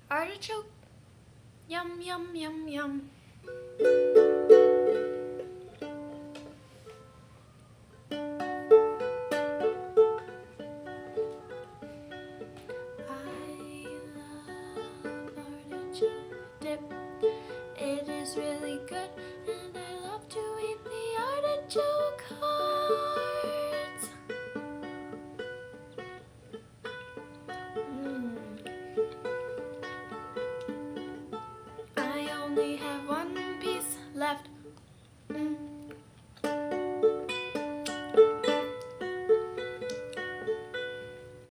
Artichoke. Yum, yum, yum, yum. I love artichoke dip. It is really good, and I love to eat the artichoke hearts. I only have one piece left.